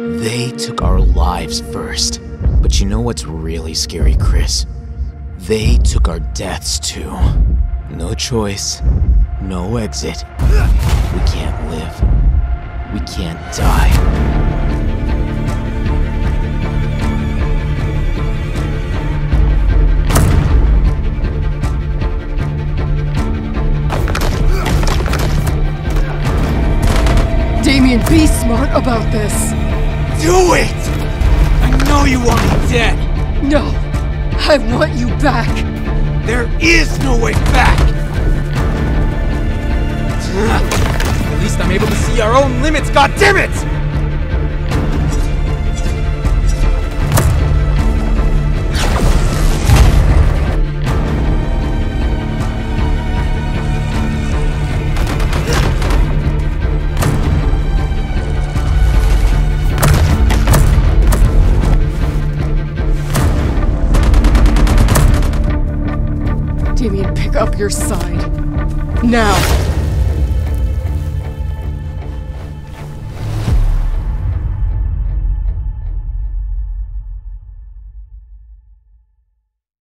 They took our lives first. But you know what's really scary, Chris? They took our deaths too. No choice, no exit. We can't live. We can't die. Damien, be smart about this! Do it! I know you want me dead! No! I want you back! There is no way back! At least I'm able to see our own limits, goddammit! Damien, pick up your side. Now!